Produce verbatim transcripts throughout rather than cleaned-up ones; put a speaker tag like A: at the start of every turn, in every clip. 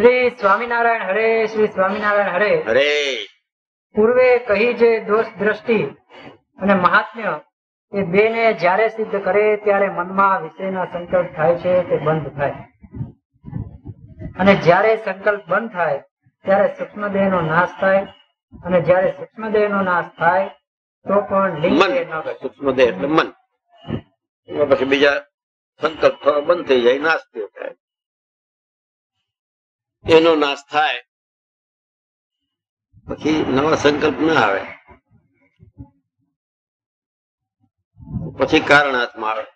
A: શ્રી સ્વામિનારાયણ હરે, શ્રી સ્વામિનારાયણ હરે
B: હરે.
A: પૂર્વે કહી જે દોષ દ્રષ્ટિ અને મહાત્મ્ય એ બે ને જ્યારે સિદ્ધ કરે ત્યારે મનમાં વિષયના સંકલ્પ થાય છે તે બંધ થાય, અને જ્યારે સંકલ્પ બંધ થાય ત્યારે સૂક્ષ્મ દેહ નો નાશ થાય, અને જ્યારે સૂક્ષ્મ દેહ નો નાશ થાય તો પણ લિંગ
B: મન, સૂક્ષ્મ દેહ એટલે મન. પછી બીજા સંકલ્પ થવા બંધ થઈ જાય, નાશ થાય. એનો નાશ થાય પછી નવા સંકલ્પ ના આવે, પછી કારણ હાથમાં આવે.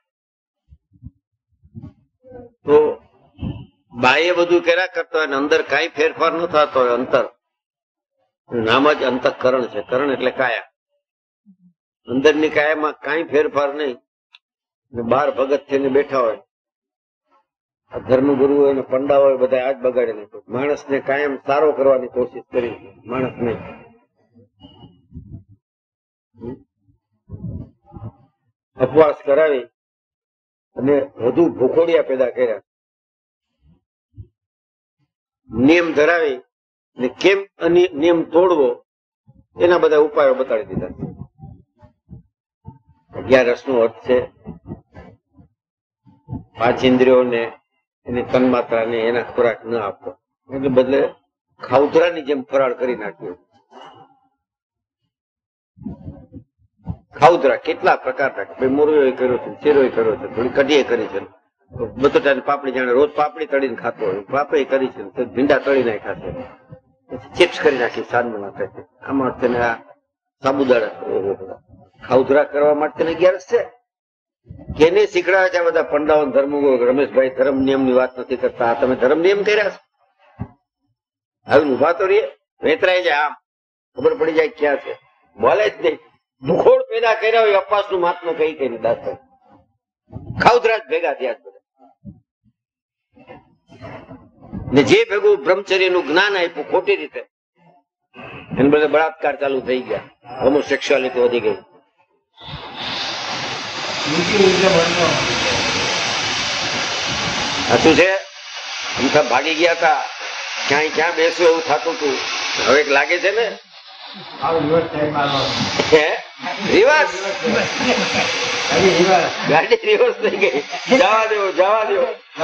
B: તો બાહ્ય બધું કર્યા કરતો હોય, અંદર કઈ ફેરફાર ન થતો હોય. અંતર નામ જ અંતઃકરણ છે. કરણ એટલે કાયા. અંદરની કાયામાં કઈ ફેરફાર નહીં. બાર ભગત થઈને બેઠા હોય, ધર્મગુરુ હોય ને પંડા હોય, બધા આજ બગાડે નાખ્યો. માણસને કાયમ સારો કરવાની કોશિશ કરી, માણસ નહીં. અપવાસ કરાવી અને વધુ ભૂખોડિયા પેદા કર્યા. નિયમ ધરાવી ને કેમ નિયમ તોડવો એના બધા ઉપાયો બતાડી દીધા. અગિયારસ નો અર્થ છે પાંચ ઇન્દ્રિયોને એની તન્માત્રાને એના ખોરાક ન આપવો, એટલે બદલે ખાઉધરાની જેમ ફરાળ કરી નાખ્યો. ખાઉધરા કેટલા પ્રકારના, મોરયો કર્યો છે, શેરો કર્યો છે, થોડી કઢીએ કરી છે, બટાટાની પાપડી જાણે રોજ પાપડી તળીને ખાતો હોય, પાપડી કરી છે, ભીંડા તળી નાખ્યા છે, ચિપ્સ કરી નાખી સાંજમાં. આમાં તેને આ સાબુદાણા ખાઉધરા કરવા માટે અગિયારસ છે. કેને શીખડાવે છે બધા પંડાઓ ધર્મગુરુ? રમેશભાઈ ધર્મ નિયમ ની વાત નથી કરતા, આ તમે ધર્મ નિયમ કર્યા છો. આવીને ઉભા તો રહીએ, વેતરાઈ જાય, આમ ખબર પડી જાય ક્યાં છે. બોલે જ નહીં. ભૂખોડ પેદા કર્યા હોય અપાસ નું મહાત્મા કઈ કઈ દાસ ખાઉધરા જ ભેગા થયા બધા. ને જે ભેગું બ્રહ્મચર્ય નું જ્ઞાન આપ્યું ખોટી રીતે, એને બધે બળાત્કાર ચાલુ થઈ ગયા, હોમોસેક્સ્યુઆલિટી વધી ગઈ. સાચું છે. અમથા ભાગી ગયા હતા, ક્યાંય ક્યાં બેસવું એવું થતું હતું. હવે લાગે છે ને રિવર્સ, ગાડી રિવર્સ થઈ ગઈ. જવા દો, જવા દો.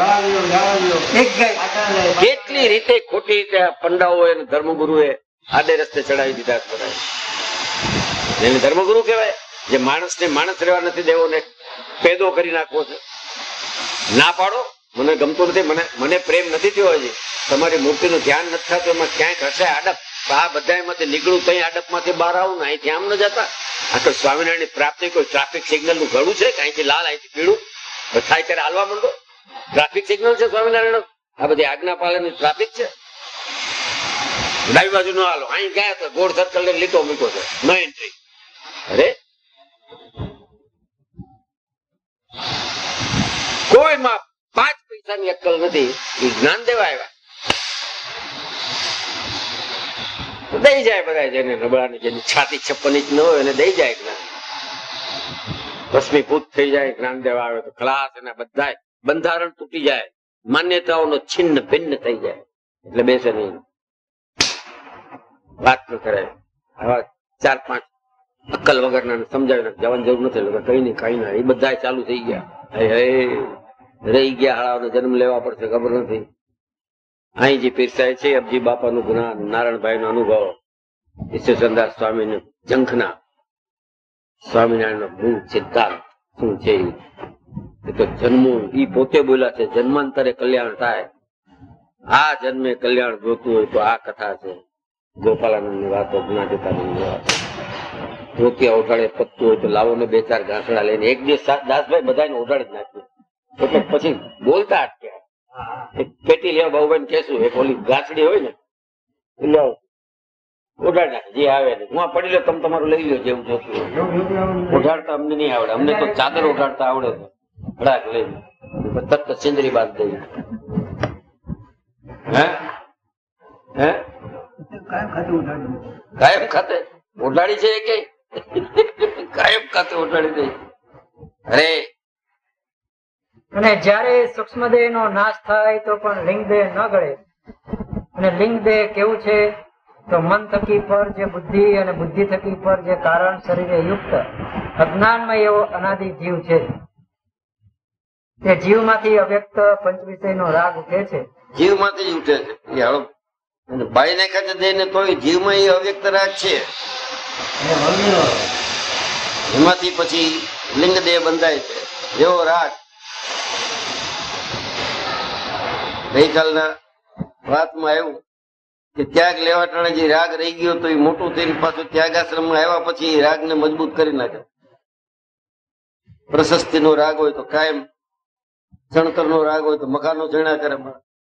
B: કેટલી રીતે ખોટી રીતે પંડાઓ અને ધર્મગુરુએ આડે રસ્તે ચડાવી દીધા બધા. એને ધર્મગુરુ કહેવાય જે માણસને માણસ રહેવા નથી દેવો ને પેદો કરી નાખવો છે. ના પાડો, મને ગમતું નથી, મને મને પ્રેમ નથી થયો હજી, તમારી મૂર્તિનું ધ્યાન નથી થતું, એમાં ક્યાંક હશે આડપ. આ બધા એમાંથી નીકળું તઈ આડપ માંથી બહાર આવું ને અહીંથી આમ ન જતા. આ તો સ્વામિનારાયણ ની પ્રાપ્તિ કોઈ ટ્રાફિક સિગ્નલ નું ઘડું છે, અહીંથી લાલ અહીંથી પીળું થાય ત્યારે હાલવા માંડો. ટ્રાફિક સિગ્નલ છે સ્વામિનારાયણ. આ બધી આજ્ઞા પાલનની ટ્રાફિક છે. ડાબી બાજુ નો હાલો, અહીં ગયા તો ગોળ સર્કલ ને લીટો મૂકો છે, નો એન્ટ્રી. અરે કોઈમાં પાંચ પૈસાની અક્કલ નથી. એ જ્ઞાન દેવા આવ્યા, દઈ જાય બધા. જેને નબળાની જેની છાતી છપ્પન ઇંચ ન હોય એને દઈ જાય જ્ઞાન, ભસ્મીભૂત થઈ જાય. જ્ઞાન દેવા આવે તો ખલાસ. એના બધા બંધારણ તૂટી જાય, માન્યતાઓનો છિન્ન ભિન્ન થઈ જાય. એટલે બેસે નહીં, વાત ન કરે. આવા ચાર પાંચ અક્કલ વગરના સમજાવીને જવાની જરૂર નથી. કઈ નહીં કઈ ના, એ બધા ચાલુ થઈ ગયા. રહી ગયા હાળાનો જન્મ લેવા પડશે, ખબર નથી. અહીં જે પીરસાય છે અબજી બાપાનું જ્ઞાન, નારાયણભાઈ નો અનુભવ, ઈશ્વરચંદ્રદાસ સ્વામી ની ઝંખના, સ્વામિનારાયણ નો મૂળ સિદ્ધાંત શું છે એ તો જન્મવું. ઈ પોતે બોલ્યા છે જન્માંતરે કલ્યાણ થાય. આ જન્મે કલ્યાણ જોતું હોય તો આ કથા છે. ગોપાલાનંદ ની વાતો, જ્ઞાતિતાનંદ ની વાતો. ધોતિયા ઓઢાડે પત્તું હોય તો લાવો ને બે ચાર ઘાસડા લઈને એક દિવસ દાસભાઈ બધાને ઓઢાડી જ નાખ્યું. એટલે પછી બોલતા અટક્યા. એક પેટી લેવા બાબુભાઈ કેશું, એક ઓલી ઘાસડી હોય ને એટલે ઓઢાડી નાખે જે આવે ને. હું પડી લો, તમે તમારું લઈ લો જેવું જોતું હોય. ઓઢાડતા અમને નહીં આવડે, અમને તો ચાદર ઓઢાડતા આવડે છે. હડાક લઈને તરત સિંદરી બાદ દઈ. હે હે કાયમ ખાતે ઓઢાડી છે કે કાયમ ખાતે ઓઢાડી દઈ. અરે
A: અને જ્યારે સૂક્ષ્મ દેહ નો નાશ થાય તો પણ લિંગ દેહ ન ગળે, અને લિંગ દેહ કેવું છે તો મન થકી પર જે બુદ્ધિ અને બુદ્ધિ થકી પર જે કારણ શરીરે યુક્ત અજ્ઞાનમય એવો અનાદિ જીવ છે. તે જીવ માંથી અવ્યક્ત પંચ વિષય નો રાગ ઉઠે છે.
B: જીવ માંથી જ ઉઠે છે. એ હાલો બાઈ નાખ્યા છે દેહ ને તોય જીવમાં એ અવ્યક્ત રાગ છે. એમાંથી પછી લિંગ દેહ બંધાય છે. જેવો રાગ ગઈકાલના વાતમાં આવ્યું કે ત્યાગ લેવા ટાણે જે રાગ રહી ગયો તો એ મોટું થઈને પાછું ત્યાગાશ્રમ માં આવ્યા પછી એ રાગ ને મજબૂત કરી નાખે. પ્રશસ્તિ નો રાગ હોય તો કાયમ, ચણતર નો રાગ હોય તો મકાનો જણા કરે.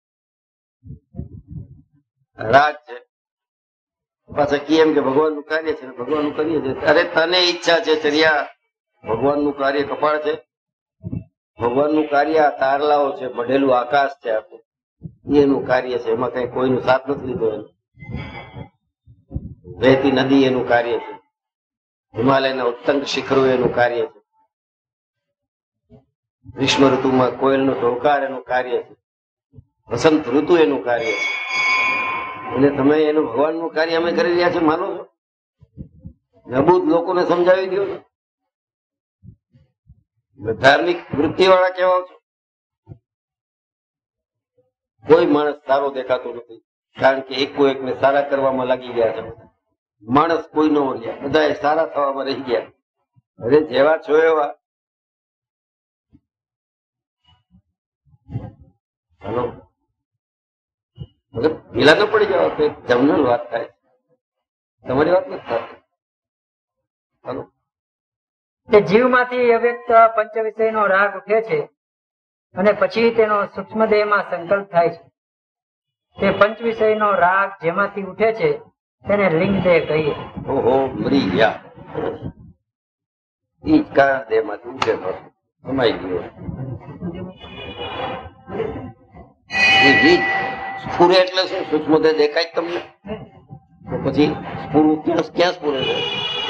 B: રાગ છે પાછા કેમ કે ભગવાન નું કાર્ય છે, ભગવાન નું કરીએ છીએ. અરે તને ઈચ્છા છે ચર્યા, ભગવાન નું કાર્ય કપાળ છે. ભગવાન નું કાર્ય તારલાઓ છે, મઢેલું આકાશ છે આખું, એનું કાર્ય છે. એમાં કઈ કોઈનું સાથ નથી લીધો. એનું વહેતી નદી એનું કાર્ય છે. હિમાલયના ઉત્તંગ શિખરો એનું કાર્ય છે. ગ્રીષ્મ ઋતુમાં કોયલનો ટોકાર એનું કાર્ય છે. વસંત ઋતુ એનું કાર્ય છે. એટલે તમે એનું ભગવાનનું કાર્ય અમે કરી રહ્યા છીએ માનો છો? નબૂદ લોકોને સમજાવી દો છો. ધાર્મિક વૃત્તિ વાળા કેવા છો? કોઈ માણસ સારો દેખાતો નથી, કારણ કે એકો એકને સારા કરવામાં લાગી ગયા છે. માણસ કોઈ નો રહ્યા, બધા સારા થવામાં રહી ગયા. અરે જેવા છો એવા. હલો, પેલા ન પડી જવા તો જમનલ વાત થાય, તમારી વાત નથી થતી. હલો,
A: તે જીવ માંથી અવ્યક્ત પંચ વિષય નો રાગ ઉઠે છે અને પછી તેનો સૂક્ષ્મ દેહ માં સંકલ્પ થાય છે. તે પંચ વિષય નો રાગ જેમાંથી ઉઠે છે તેને લિંગ દેહ કહીએ.
B: ઓહો, મરી ગયા. ઈ જ કારણ દેહ માંથી ઉઠે સમાઈ ગયો. સ્ફુરે એટલે શું? સૂક્ષ્મ દેહ દેખાય તમને? તો પછી સ્ફુરું ક્યાં ક્યાં સ્ફુરે છે?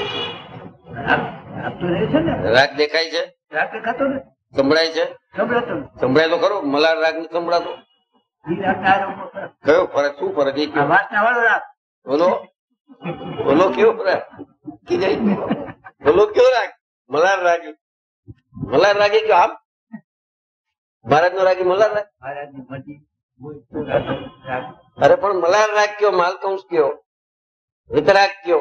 B: રાગ દેખાય છે? સંભળાય છે? સંભળાય તો ખરો. મલાર રાગ નથી સંભળાતો. કયો ફરક? શું ફરક? એ બોલો બોલો, કેવો ફરક? બોલો કેવો રાગ? મલાર રાગી, મલાર રાગી કયો? આમ ભારત નો રાગી મલાર રાગ? અરે પણ મલાર રાગ કયો, માલકંસ કયો, વિતરાગ કયો?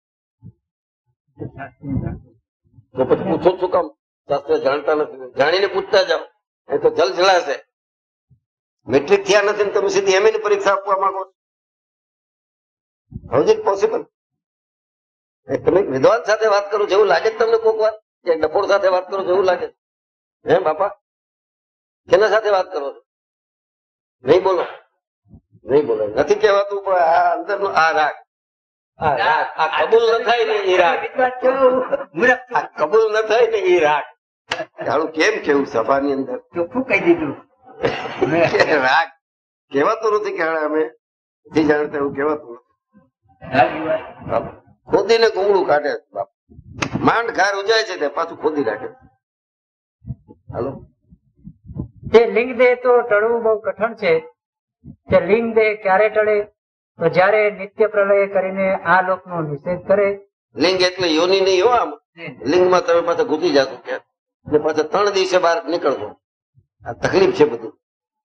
B: તો પછી પૂછો શું કામ? શાસ્ત્ર જાણતા નથી, જાણીને પૂછતા જાઓ. એ તો જલ જલાશે. મેટ્રિક થયા નથી તમે સીધી એમ ની પરીક્ષા આપવા માંગો છો? How is it possible? તમે વિદ્વાન સાથે વાત કરો છો એવું લાગે છે તમને? કોક વાર કે ડફોડ સાથે વાત કરો છો એવું લાગે? હે બાપા, કેના સાથે વાત કરો છો? નહીં બોલો, નહીં બોલો, નથી કહેવાતું. પણ આ અંદર નો આ રાગ, આ રાગ આ કબૂલ ન થાય ને એ રાગ, આ કબૂલ ન થાય ને એ રાગ. જાણું કેમ કેવું સભાની અંદર ચોખ્ખું કહી દીધું. રાગ કહેવાતું નથી કે અમે નથી જાણતા, એવું કહેવાતું નથી. ખોદીને ગુંગળું કાઢે બાપ. માંડ ઘાર ઉજાય છે તે પાછું ખોદી રાખે. હાલો,
A: તે લિંગ દેહ તો ટળવું બહુ કઠણ છે. તે લિંગ દેહ ક્યારે ટળે તો જયારે નિત્ય પ્રલય કરીને આ લોક નો નિષેધ કરે.
B: લિંગ એટલે યોની નહીં હો. આમ લિંગમાં તમે પાછા ઘૂસી જશો ક્યાં, એટલે પાછા ત્રણ દિવસે બહાર નીકળશો. આ તકલીફ છે બધું.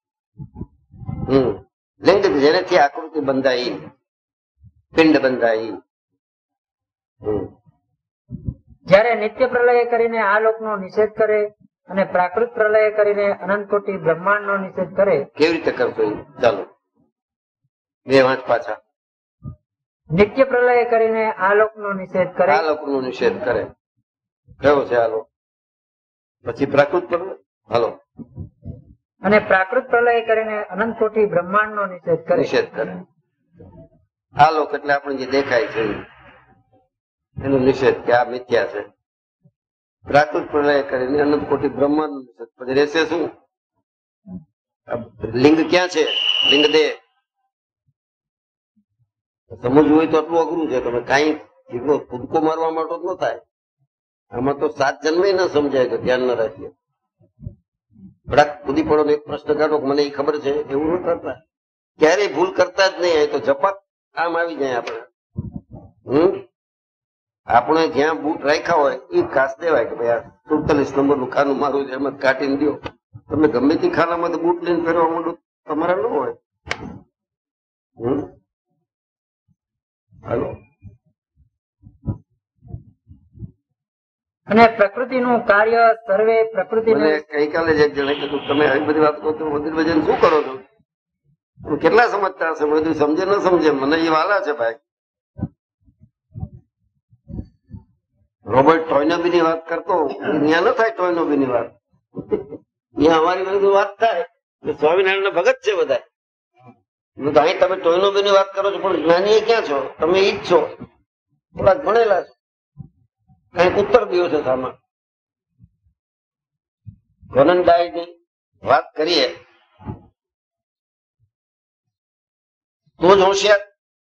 B: હમ લિંગ જેનેથી આકૃતિ બંધાઈ, પિંડ બંધાઈ. હમ
A: જયારે નિત્ય પ્રલય કરીને આ લોક નો નિષેધ કરે અને પ્રાકૃત પ્રલય કરીને અનંત કોટી બ્રહ્માંડ નો નિષેધ કરે.
B: કેવી રીતે કરશો? ચાલો બે વાંચ પાછા.
A: નિત્ય પ્રલય કરીને આ લોક નો નિષેધ કરે.
B: આ લોક નો નિષેધ કરે. કયો છે આલો? પછી પ્રાકૃત પ્રલય. હાલો,
A: અને પ્રાકૃત પ્રલય કરીને અનંત કોટી બ્રહ્માંડ નો નિષેધ કરે.
B: નિષેધ કરે. આ લોક એટલે આપણે જે દેખાય છે એનો નિષેધ, કે આ મિથ્યા છે. પ્રાકૃત પ્રલય કરીને અનંત કોટી બ્રહ્માંડ નો નિષેધ. પછી રહેશે શું? લિંગ ક્યાં છે? લિંગ દેહ. સમજવું હોય તો આટલું અઘરું છે. તમે કઈ કૂદકો મારવા માટે ન થાય. આમાં તો સાત જન્મે ન સમજાય તો ધ્યાન ન રાખીએ. બડા કૂદી પડો ને એક પ્રશ્ન કાઢો મને એ ખબર છે એવું ન કરતા. ક્યારેય ભૂલ કરતા જ નહીં. તો ઝપટ આમ આવી જાય આપણે. હમ આપણે જ્યાં બૂટ રાખ્યા હોય એ કાસ દેવાય કે ભાઈ આ સુડતાલીસ નંબર નું ખાનું મારું છે, એમ જ કાઢીને દો. તમે ગમે તે ખાનામાં બૂટ લઈને ફેરવા માંડો તમારા ન હોય. હમ હાલો.
A: અને પ્રકૃતિનું કાર્ય સર્વે પ્રકૃતિ
B: ગઈકાલે જ એક જણે કીધું તમે આવી બધી વાત કરો તો મંદિર ભજન શું કરો છો? કેટલા સમજતા હશે? બધું સમજે ન સમજે, મને એ વાલા છે ભાઈ. રોબર્ટ ટોયનોબી ની વાત કરતો, ત્યાં ન થાય ટોયનોબી ની વાત. અહીંયા અમારી બધું વાત થાય સ્વામિનારાયણ ના ભગત છે બધા. અહીં તમે ટોયનોબી ની વાત કરો છો, પણ જ્ઞાની ક્યાં છો? તમે ઈ જ છો, થોડાક ભણેલા છો. કઈક ઉત્તર દિયો છે સામા. ગોનનડાઈ ની વાત કરીએ તો જ હોશિયાર.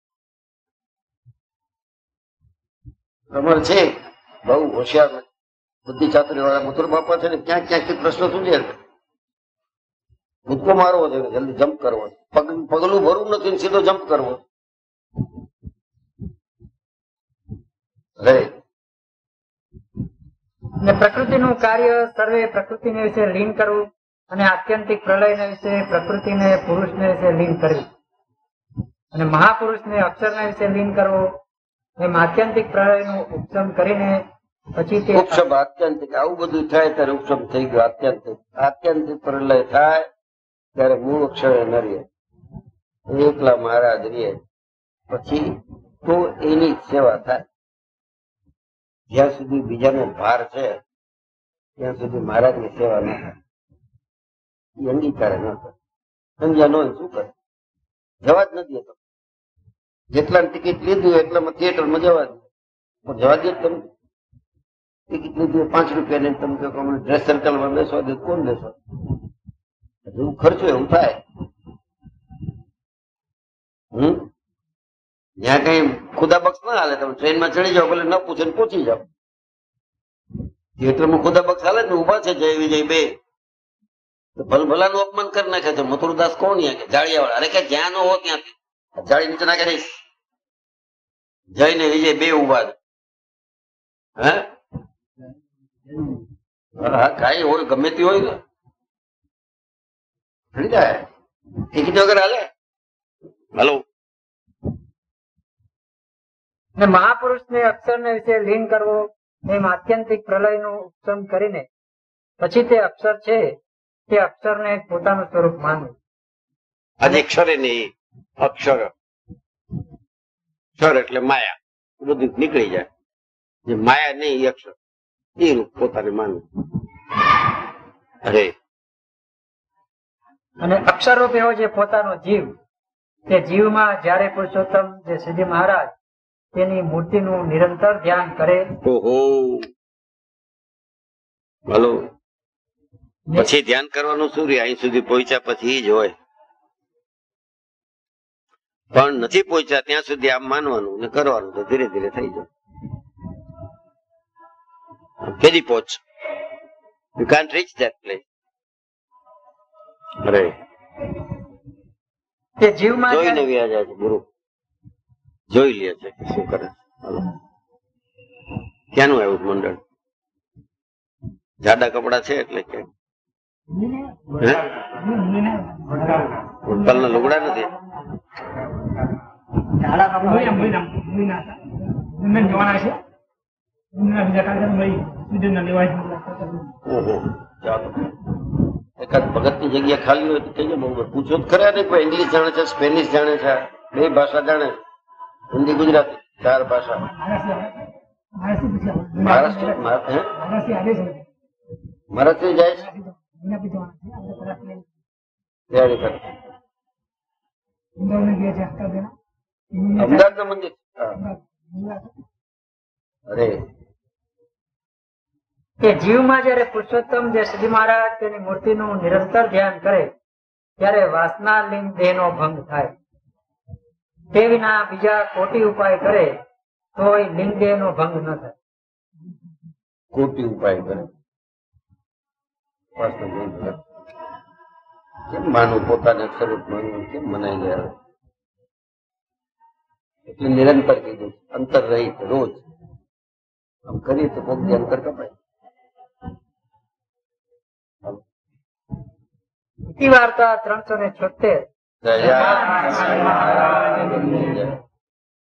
B: તમારે છે બહુ હોશિયાર બુદ્ધિ ચાતુરી વાળા મથુર બાપા છે ને, ક્યાંક ક્યાંક પ્રશ્ન સુધે. કૂદકો મારવો છે, જલ્દી જમ્પ કરવો, પગલું ભરવું નથી, સીધો જમ્પ કરવો. રે
A: અને પ્રકૃતિનું કાર્ય સર્વે પ્રકૃતિને વિશે લીન કરવું, અને આત્યંતિક પ્રલયને વિશે પ્રકૃતિને પુરુષને વિશે લીન કરવી, અને મહાપુરુષને અક્ષરને વિશે લીન કરવો. એમ આત્યંતિક પ્રલયનું ઉપશમ કરીને પછી તે
B: ઉપશમ આત્યંતિક આવું બધું થાય ત્યારે ઉપશમ થઈ ગયો. આત્યંતિક આત્યંતિક પ્રલય થાય ત્યારે મૂળ અક્ષરે ન રહે, એકલા મહારાજ રહે. પછી તો એની સેવા થાય. જ્યાં સુધી બીજાનો ભાર છે ત્યાં સુધી મહારાજની સેવા ન થાય. એ અંગીકાર ન થાય. સમજ્યા નો શું કરે? જવા જ નથી દેતો. જેટલા ટિકિટ લીધું એટલામાં થિયેટરમાં જવા દે, પણ જવા દે તમે. ટિકિટ લીધું પાંચ રૂપિયા ને તમે કહો ડ્રેસ સર્કલમાં બેસવા દે, કોણ બેસવા? એવું ખર્ચો એવું થાય. હમ ત્યાં કઈ ખુદા બક્ષ ના હાલે. તમે ટ્રેનમાં ચડી જાઓ, ભલે ન પૂછે ને પહોંચી જાઓ. થિયેટરમાં ખુદા બક્ષ હાલે ને ઉભા છે જય વિજય બે, ભલ ભલાનું અપમાન કરી નાખે છે. મથુરદાસ કોણ કે જાળિયા વાળા? અરે કે જ્યાં ન હો ત્યાંથી જાળી નીચે નાખે દઈશ. જય ને વિજય બે ઉભા છે. હા કઈ હોય, ગમે તે હોય ચડી જાય. ટિકિટ વગર હાલે. હલો.
A: મહાપુરુષને અક્ષરને વિશે લીન કરવો, એમ આત્યંતિક પ્રલયનું ઉપશમ કરીને પછી તે અક્ષર છે તે અક્ષરને પોતાનું સ્વરૂપ માનવું.
B: આજે અક્ષરે નહીં, અક્ષર અક્ષર એટલે માયા, બધું નીકળી જાય. જે માયા નહીં એ અક્ષર, એ રૂપ પોતાને માનવું. અરે
A: અને અક્ષરરૂપ એવો જે પોતાનો જીવ, તે જીવમાં જયારે પુરુષોત્તમ જે શ્રીજી મહારાજ તેની મૂર્તિનું નિરંતર ધ્યાન કરે.
B: ઓહો હલો. પછી ધ્યાન કરવાનું શું રે? અહીં સુધી પહોંચ્યા પછી જ હોય, પણ નથી પહોંચ્યા ત્યાં સુધી આમ માનવાનું ને કરવાનું, તો ધીરે ધીરે થઈ જાય. કેદી પહોંચ? You can't reach that place. અરે
A: તે જીવમાં
B: જોઈને વ્યા જાય છે ગુરુ, જોઈ લે છે કે શું કરે. ક્યાંનું આવ્યું મંડળ? જાડા કપડા છે એટલે કે ઉત્પલના લુગડા નથી. એકાદ ભગત ની જગ્યા ખાલી હોય તો કહીએ. બહુ પૂછો જ ખરા ને, કોઈ ઇંગ્લિશ જાણે છે, સ્પેનિશ જાણે છે, બે ભાષા જાણે, હિન્દી ગુજરાતી ચાર ભાષા. મહારાષ્ટ્ર મહારાષ્ટ્ર જાય છે અમદાવાદ નું મંદિર. અરે
A: કે જીવમાં જયારે પુરુષોત્તમ જે શ્રી મહારાજ તેની મૂર્તિનું નિરંતર ધ્યાન કરે ત્યારે વાસના લિંગ દેહનો ભંગ થાય. તે વિના બીજા કોટી ઉપાય કરે તો લિંગ દેહનો ભંગ ન થાય.
B: કોટી ઉપાય કરે કેમ માનવું પોતાને સ્વરૂપ માનવું કેમ મનાઈ ગયા? એટલે નિરંતર કીધું અંતર રહિત રોજ આમ કરીએ તો કોક અંતર કપાય.
A: ઇતિ વાર્તા ત્રણસો ને છોતેર.
B: જય જય